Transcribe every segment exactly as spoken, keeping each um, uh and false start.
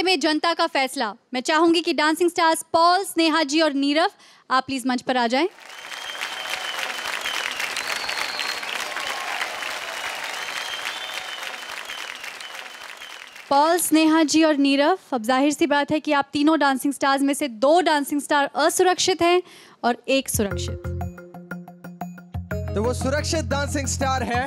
में जनता का फैसला। मैं चाहूंगी कि dancing stars Paul, Sneha ji और नीरव, आप प्लीज मंच पर आ जाएं। पॉल, स्नेहा जी और नीरव, अब जाहिर सी बात है कि आप तीनों डांसिंग स्टार्स में से दो डांसिंग स्टार असुरक्षित हैं और एक सुरक्षित। तो वो सुरक्षित डांसिंग स्टार है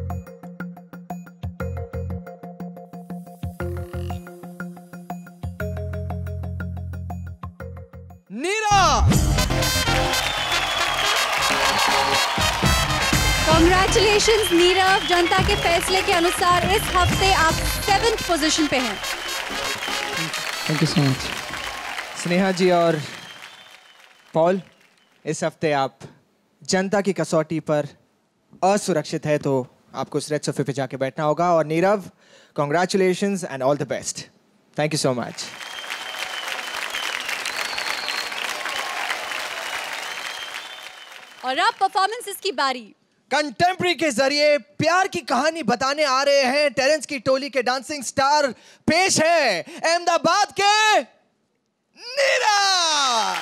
नीरव। कांग्रेचुलेशंस नीरव, जनता के फैसले के अनुसार इस हफ्ते आप सेवेंथ पोजीशन पे हैं। Thank you so much. Sneha ji और पॉल, इस हफ्ते आप जनता की कसौटी पर असुरक्षित है, तो आपको उस रेड सोफे पे जाके बैठना होगा। और Neerav, congratulations and all the best. Thank you so much. और अब परफॉर्मेंसेस की बारी। कंटेम्प्रेरी के जरिए प्यार की कहानी बताने आ रहे हैं टेरेंस की टोली के डांसिंग स्टार। पेश है अहमदाबाद के नीरव।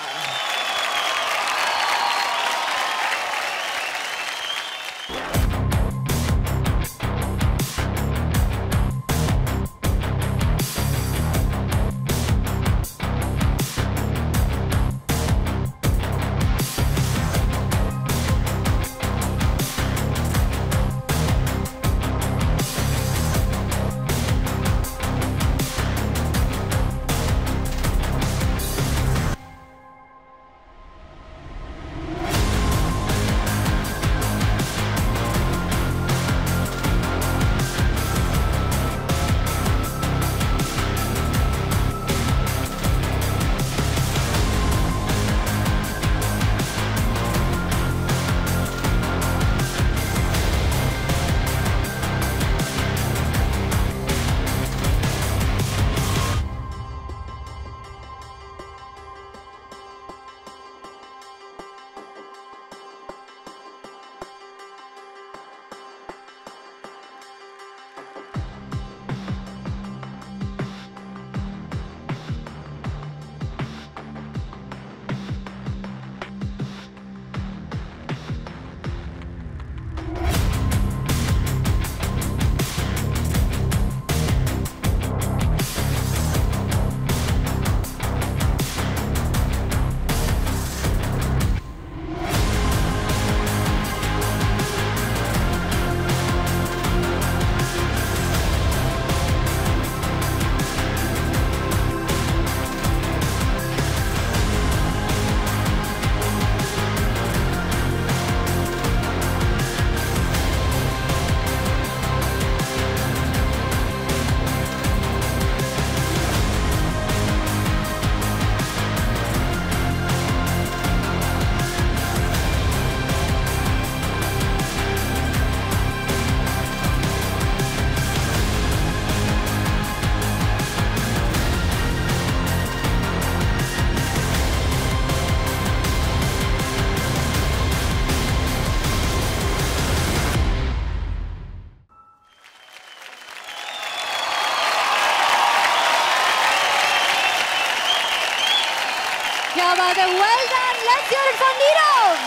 क्या बात है, well done, let's hear it for Nirav.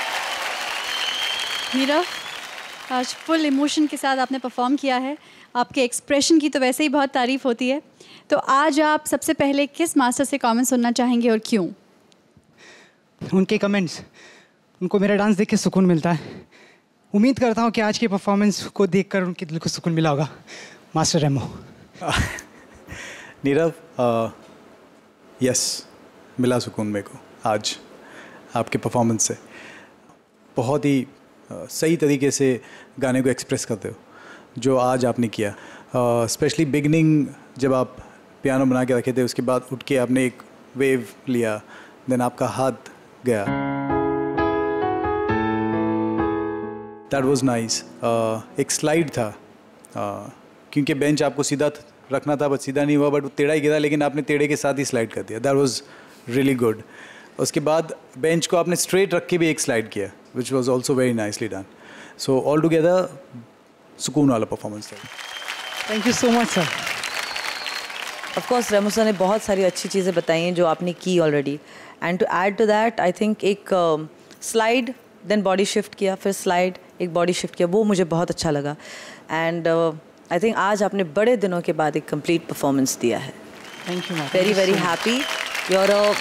Nirav, आज फुल इमोशन के साथ आपने परफॉर्म किया है। आपके एक्सप्रेशन की तो वैसे ही बहुत तारीफ होती है, तो आज आप सबसे पहले किस मास्टर से कमेंट सुनना चाहेंगे और क्यों? उनके कमेंट्स, उनको मेरा डांस देख के सुकून मिलता है। उम्मीद करता हूँ कि आज की परफॉर्मेंस को देखकर उनके दिल को सुकून मिला होगा। मास्टर रेमो। नीरव, यस, मिला सुकून मेरे को आज आपके परफॉर्मेंस से। बहुत ही uh, सही तरीके से गाने को एक्सप्रेस करते हो जो आज आपने किया। स्पेशली uh, बिगनिंग जब आप पियानो बना के रखे थे, उसके बाद उठ के आपने एक वेव लिया, देन आपका हाथ गया। That was nice. एक स्लाइड था, uh, क्योंकि बेंच आपको सीधा रखना था, बट सीधा नहीं हुआ, बट वो टेढ़ा ही गिरा, लेकिन आपने टेढ़े के साथ ही स्लाइड कर दिया। That was really good. उसके बाद बेंच को आपने स्ट्रेट रख के भी एक स्लाइड किया, which was also very nicely done. So all together सुकून वाला परफॉर्मेंस था। Thank you so much sir. Of course Remo sir ने बहुत सारी अच्छी चीज़ें बताई हैं जो आपने की already, and to add to that I think एक स्लाइड देन बॉडी शिफ्ट किया, फिर स्लाइड एक बॉडी शिफ्ट किया, वो मुझे बहुत अच्छा लगा। एंड आई थिंक आज आपने बड़े दिनों के बाद एक कंप्लीट परफॉर्मेंस दिया है। Thank you ma'am. Very very happy, you are a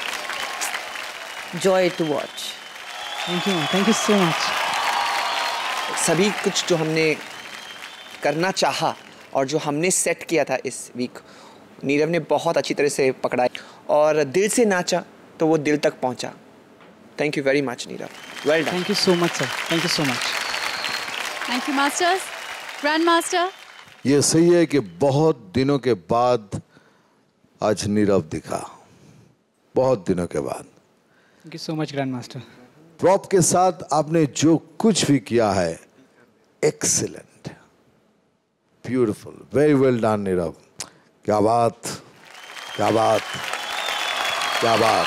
joy to watch. Thank you ma'am, thank you so much. सभी कुछ जो हमने करना चाहा और जो हमने सेट किया था इस वीक, नीरव ने बहुत अच्छी तरह से पकड़ा और दिल से नाचा तो वो दिल तक पहुंचा। Thank you very much Neerav, well done. Thank you so much sir, thank you so much. Thank you masters. Grand master, ये सही है कि बहुत दिनों के बाद आज नीरव दिखा, बहुत दिनों के बाद। Thank you so much grand master. Prop के साथ आपने जो कुछ भी किया है, excellent, beautiful, very well done Neerav. क्या बात, क्या बात, क्या बात।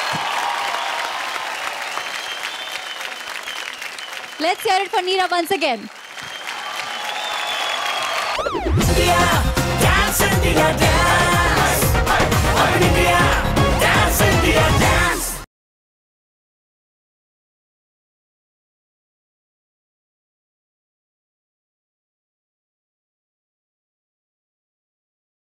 let's hear it for Neera once again. Dance and dance, अपनी